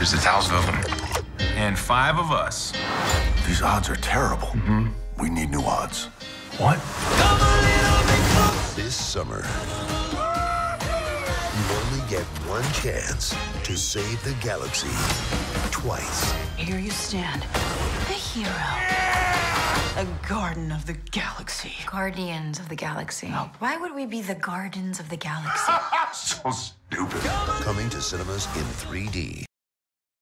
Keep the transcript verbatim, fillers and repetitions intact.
There's a thousand of them. And five of us. These odds are terrible. Mm-hmm. We need new odds. What? This summer, you only get one chance to save the galaxy twice. Here you stand, the hero. A garden of the galaxy. Guardians of the Galaxy. Why would we be the Gardens of the Galaxy? So stupid. Coming to cinemas in three D.